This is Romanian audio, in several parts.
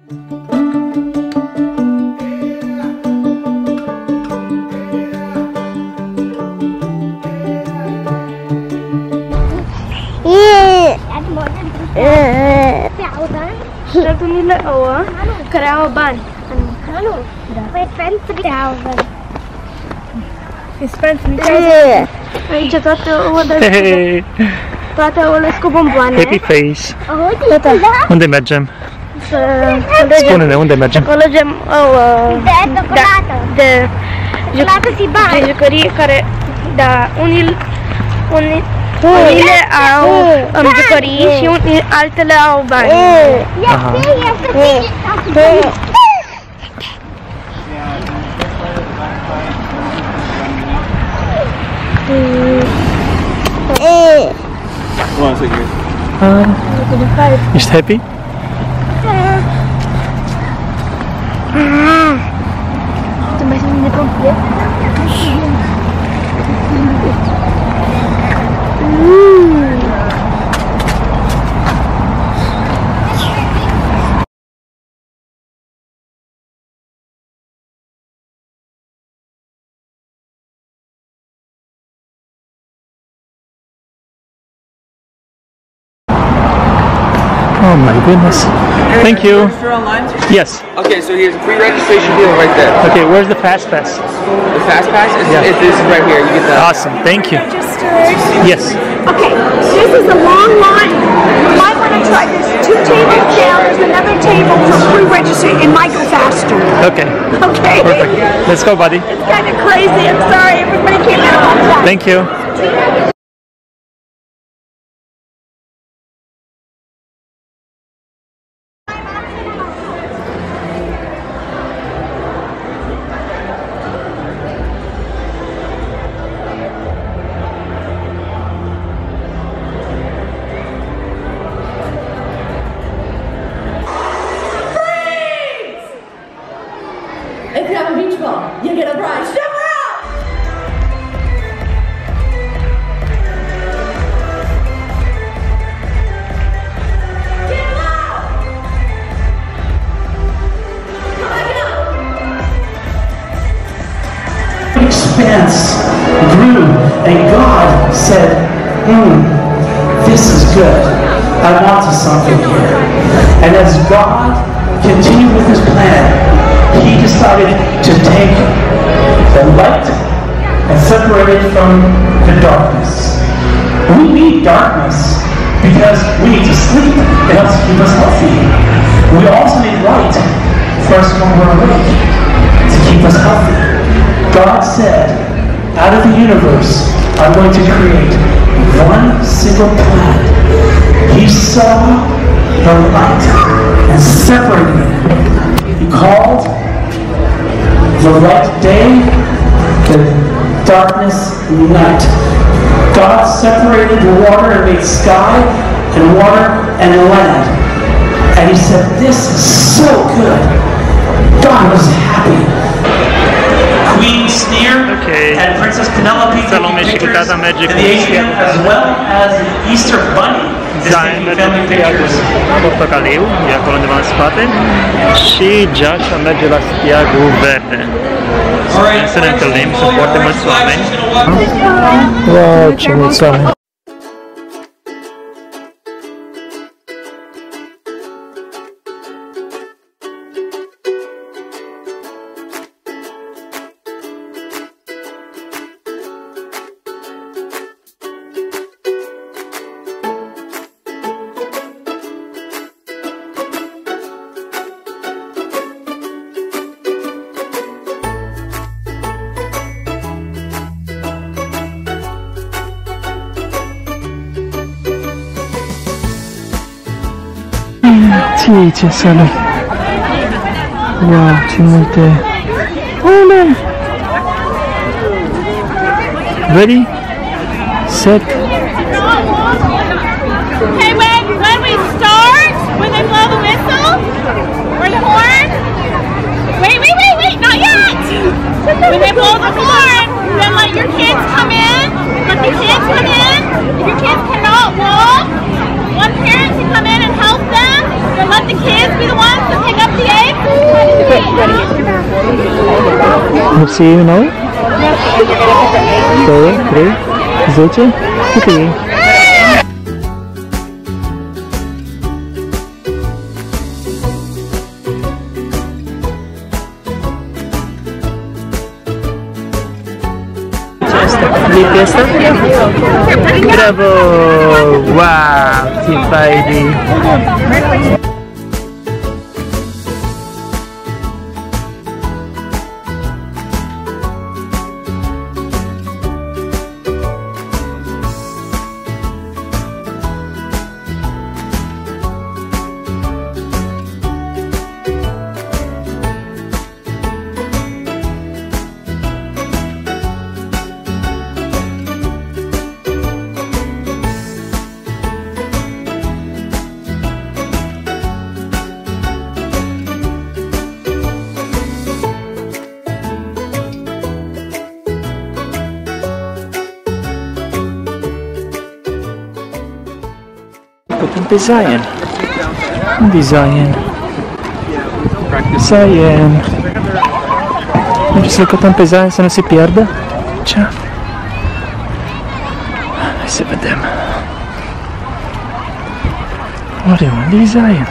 Satu nila karaoban. His friends Ay, Hey. Happy face. Unde mergem? Spune-ne, unde mergem? Mergem de jucării care, da, unile au jucării și altele au bani. Ești happy? Oh my goodness. Thank you. Register online? Yes. Okay, so here's a free registration deal right there. Okay, where's the fast pass? The fast pass is this right here. You get that. Awesome. Thank you. Yes. Okay, this is a long line. You might want to try this. 2 tables down, there's another table for free register. It might go faster. Okay. Okay. Perfect. Let's go, buddy. It's kind of crazy. I'm sorry. Everybody came out on time. Thank you. If you have a beach ball, you get a prize. Never out! Get out! Expanse grew, and God said, this is good. I want something here. And as God continued with his plan, he decided to take the light and separate it from the darkness. We need darkness because we need to sleep. It helps keep us healthy. We also need light for us when we're awake to keep us healthy. God said, out of the universe, I'm going to create one single planet. He saw the light and separated it. He called the light day, the darkness night. God separated the water and made sky and water and land. And he said, this is so good. God was happy. Queen Sneer and Princess Penelope taking pictures in the atrium, as well as the Easter Bunny. Da, mergem pe Steagul portocaliu, e acolo undeva în spate, și Joshua merge la Steagul verde. Să ne întâlnim, sunt foarte mulți oameni. Wow, ce mulți oameni! Ce sală! Wow, ce multe oameni! Ready? Set! Okay, when we start, when they blow the whistle or the horn, wait, not yet! When they blow the horn, then let your kids come in. Let the kids come in. If your kids cannot walk, one parent can come in and help them. Then let the kids be the ones to pick up the Mersi, nou? 2, 3, 10? Cât e? Lipi asta? Bravo! Wow! Ce faini! Putem pe Zion. Unde-i Zion? Zion. Mergem să-l căutăm pe Zion să nu se pierdă? Ce? Hai să vedem. Oare unde-i Zion?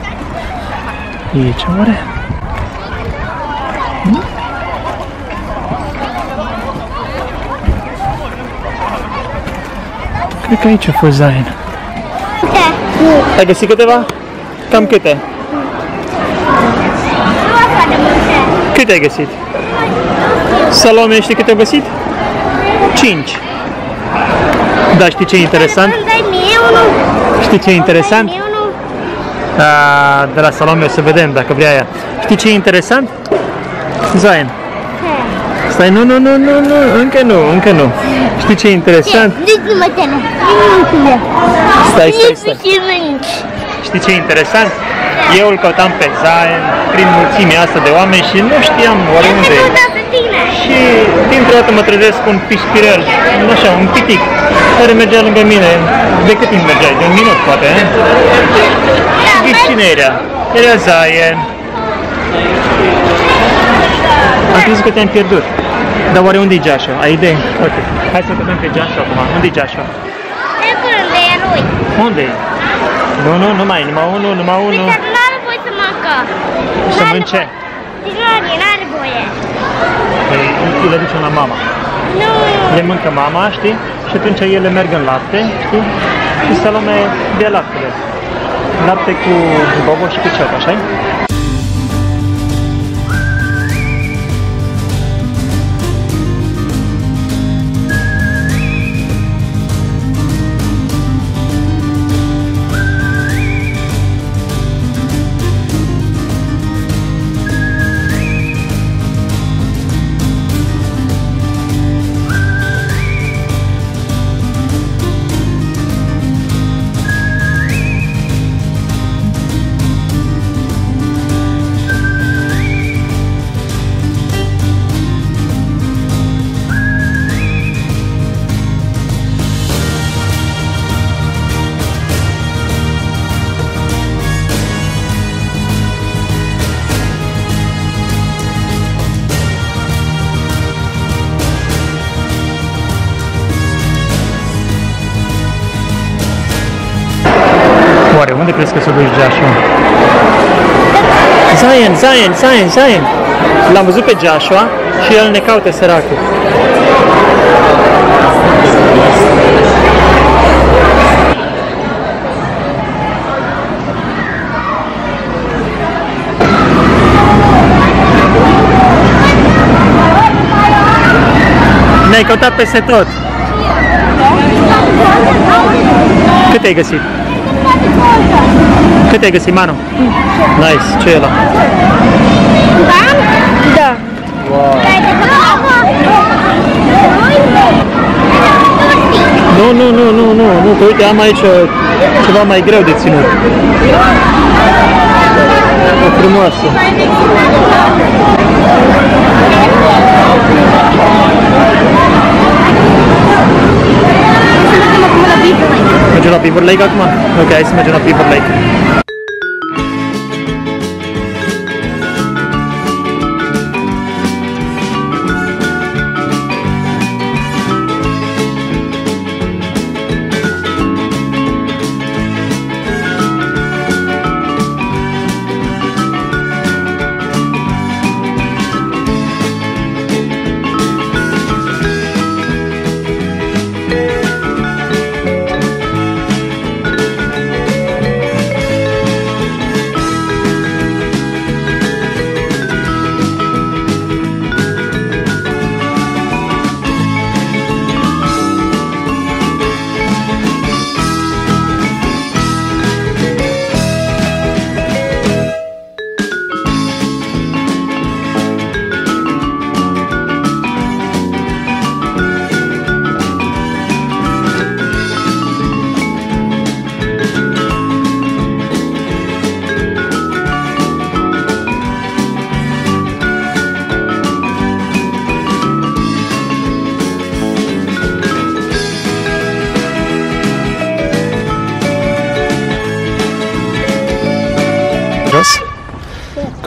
E aici, oare? Cred că aici a fost Zion. Ai găsit câteva? Cam câte? Câte ai găsit? Salome, știi câte ai găsit? 5. Da, știi ce e interesant? Știi ce e interesant? De la Salome o să vedem dacă vrea ea. Știi ce e interesant? Zion. Stai, nu, încă nu. Știi ce e interesant? Stai. Știi ce e interesant? Eu îl căutam pe Zion prin mulțimea asta de oameni și nu știam oriunde. Și dintr-o dată mă trezesc cu un pispirel, așa, un pitic, care mergea lângă mine. De cât timp mergeai? De un minut, poate, eh? Știți cine era? Era Zion. Am crezut că te-am pierdut. Dar oare unde-i Joshua? Ai idee? Ok. Hai să vedem pe Joshua acum. Unde-i Joshua? Unde e? Nu, numai unul. N-are voie să mănâncă. Să mănânce? N-are voie. Le ducem la mama. Nu. Le mâncă mama, știi? Și atunci ele merg în lapte, știi? Și Salome bea laptele. Lapte cu bobo și cu ceapă, așa-i? Oare, unde crezi că s-o duci Joshua? Zion! L-am văzut pe Joshua și el ne caută, săracul. Ne-ai căutat peste tot. Cât ai găsit? Cât ai găsit, Manu? Nice, ce e ăla? Da. Wow. Nu, că uite, am aici ceva mai greu de ținut. O frumoasă. Mergem la Beaver Lake acum? Ok, hai să mergem la Beaver Lake.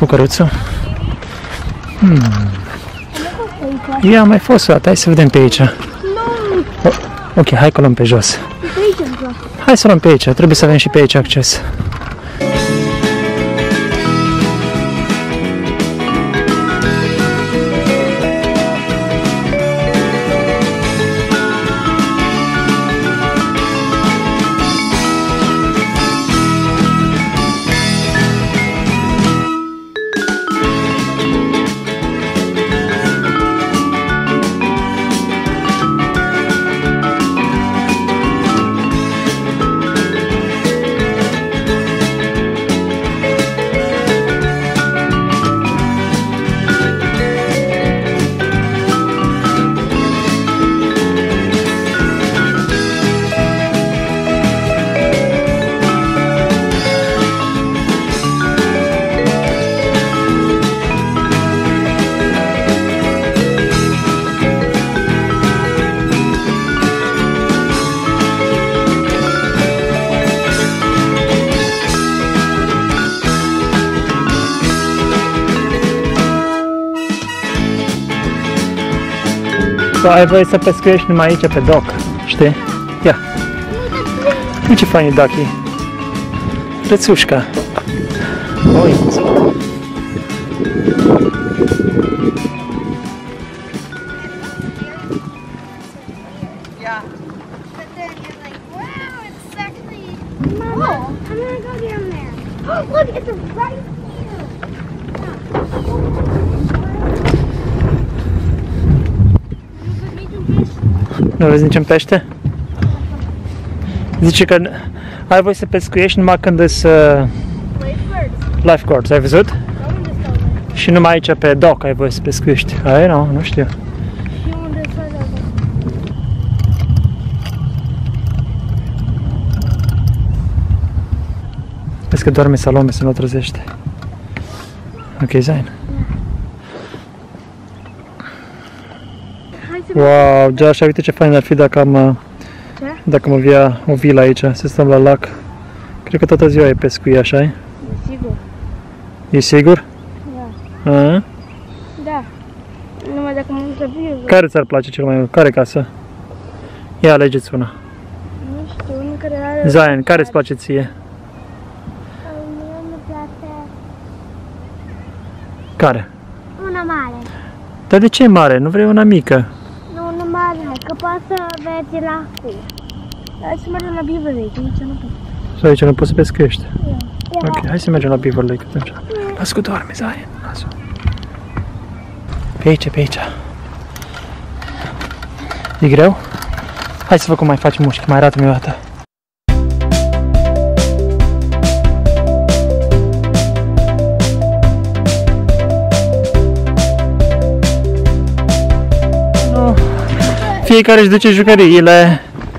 cu căruțul. Ia, am mai fost o dată, hai să vedem pe aici. Ok, hai că luăm pe jos. Hai să luăm pe aici, trebuie să avem și pe aici acces. Ai voie să pescuiești numai aici pe doc, știi? Ia! Uite ce fain e Ducky! Rățușca! Oi, nu vezi niciun pește? Zice că ai voie să pescuiești numai când sunt lifeguards, ai văzut? Și numai aici pe dock ai voie să pescuiești. Ai, nu știu. Vezi că doarme Salome să nu o trezește. Ok, zain. Wow, Josh, uite ce fain ar fi dacă am avea o vilă aici, să stăm la lac. Cred că toată ziua e pescuit, așa-i? E sigur. E sigur? Da. A? Da. Numai dacă mă duc să fiu. Care ți-ar place cel mai mult? Care casă? Ia, alegeți una. Nu știu, unul care are... Zion, care îți place ție? Mie îmi place... Care? Una mare. Dar de ce mare? Nu vrei una mică? Nu, una mare, că poți să vezi la cu. Hai să mergem la Beaver Lake, aici nu pot. Sau aici nu poți să pescuiești? Ia. Ok, hai să mergem la Beaver Lake atunci. Lasă că doarme, Zion, lasă. Pe aici, pe aici. E greu? Hai să văd cum mai faci mușchi, mai arată-mi o dată. Fiecare își duce jucăriile.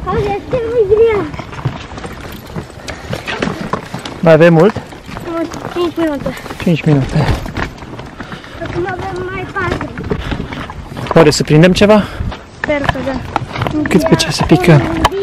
Mai avem mult? 5 minute. 5 minute. Acum avem mai 4. Oare să prindem ceva? Sper că da. Cât pe ce să pică?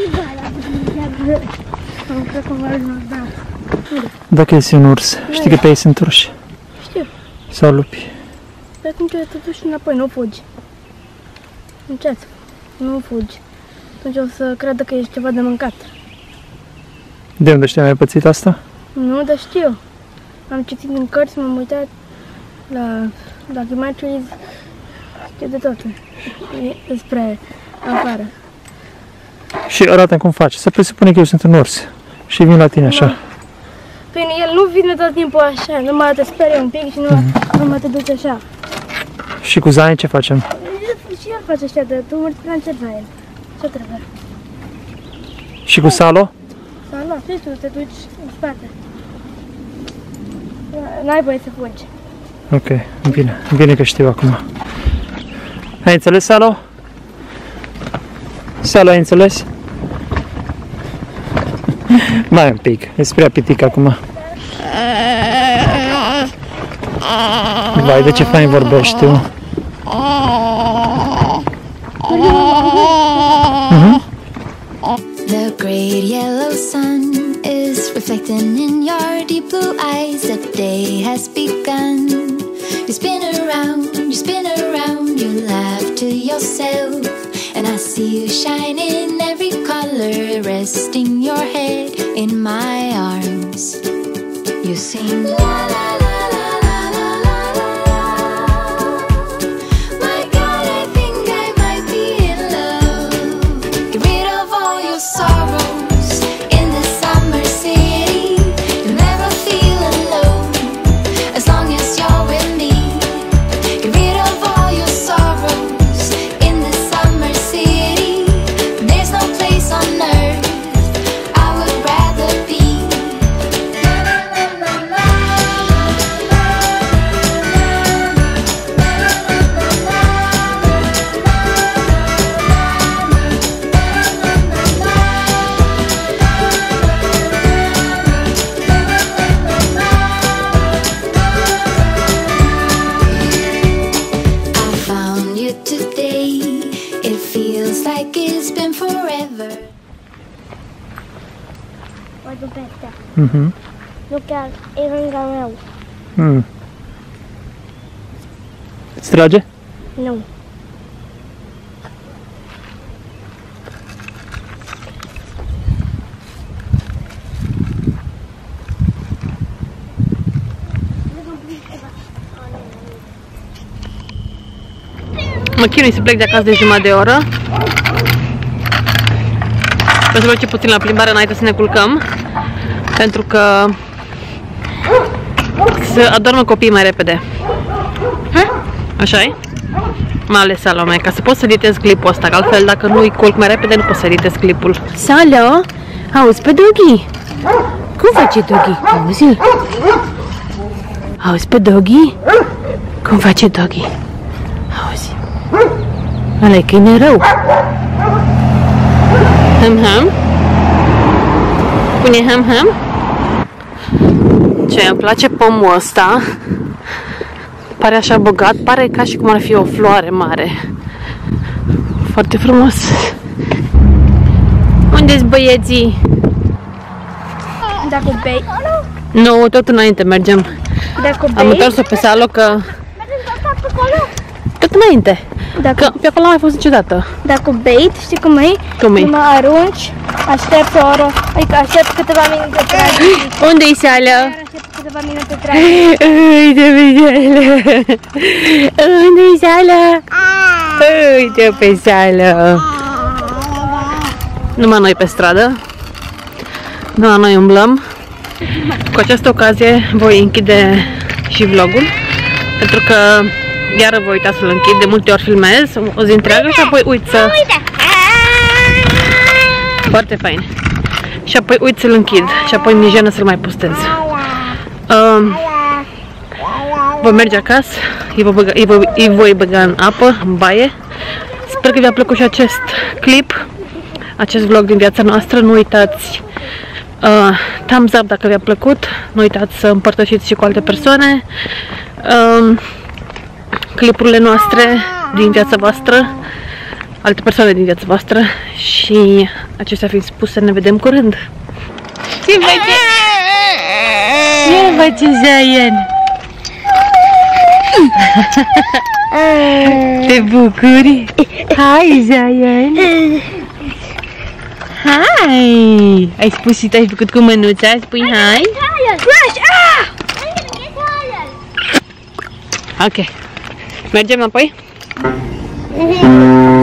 Dacă este un urs, știi că pe ei sunt urși? Știu. Sau lupi. Pe atunci te duci înapoi, nu fugi. Încet. Nu fugi. Atunci o să creadă că ești ceva de mâncat. De unde știi, ai pățit asta? Nu, dar știu. Am citit din cărți, m-am uitat la documentaries, știu de tot despre afară. Și arată-mi cum faci. Să presupune că eu sunt un urs și vin la tine așa. Păi el nu vine tot timpul așa, numai te sperie un pic și numai te duci așa. Și cu Zion ce facem? Și el face așa, de tu mergi prea încet la el. Ce trebuie? Și cu Salo? Sau nu, știi tu, te duci în spate. N-ai voie să fugi. Ok, bine, bine că știu acum. Ai înțeles, Salo? Salo, ai înțeles? Mai un pic, ești prea pitic acum. Vai, de ce fain vorbești tu? The great yellow sun is reflecting in your deep blue eyes. The day has begun. You spin around, you laugh to yourself, and I see you shine in every color, resting your head in my arms. You sing la la la la la la la la. My God, I think I might be in love. Get rid of all your sorrows in the summer city. You'll never feel alone as long as you're with me. Get rid of all your sorrows in the summer city. There's no place on earth I would rather be. I found you today. It feels like it's been forever. Vado peste. Mhm. Nu chiar, e lângă meu. Îți trage? Nu. Mă chinui să plec de acasă de jumătate de oră. Vreau să mergem puțin la plimbare înainte să ne culcăm, pentru că să adormă copiii mai repede. Așa-i? Mai ales Salome, ca să pot să editez clipul ăsta, că altfel dacă nu îi culc mai repede nu pot să editez clipul. Salo, auzi pe Doggy? Cum face Doggy? Auzi-l? Auzi pe Doggy? Cum face Doggy? Auzi? Ăla-i câine rău. Ham-ham? Pune ham-ham? Ce, îmi place pomul ăsta. Pare așa bogat, pare ca și cum ar fi o floare mare. Foarte frumos. Unde-s băieții? Dacă bei... Nu, tot înainte mergem. Dacă bei... Am întors-o pe Salo că... Tot înainte. Că pe acolo nu am mai fost niciodată. Dacă bei, știi cum e? Cum e? Mă arunci, aștept o oră, adică aștept câteva minute tragi. Unde-i Sală? Aștept câteva minute tragi. Uite pe Sală! Unde-i Sală? Uite pe Sală! Numai noi pe stradă. Numai noi umblăm. Cu această ocazie voi închide și vlogul, pentru că iară voi uita să-l închid, de multe ori filmez o zi întreagă și apoi uit să... Foarte fain. Și apoi uit să-l închid și apoi mi-e jenă să-l mai postez. Voi merge acasă, îi voi băga în apă, în baie. Sper că vi-a plăcut și acest clip, acest vlog din viața noastră. Nu uitați thumbs up dacă vi-a plăcut, nu uitați să împărtășiți și cu alte persoane clipurile noastre din viața voastră, alte persoane din viața voastră. Și acestea fiind spuse, ne vedem curând. Ce face? Ce face Zayan? Te bucuri? Hai Zayan! Hai! Ai spus și te-ai făcut cu mânuța? Spui hai? Ok. Mergem apoi?